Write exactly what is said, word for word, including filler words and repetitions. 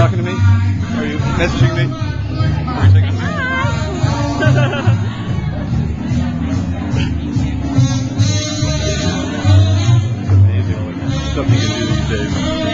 talking to me? Are you messaging me? Are you taking It's amazing all the stuff you can do these days.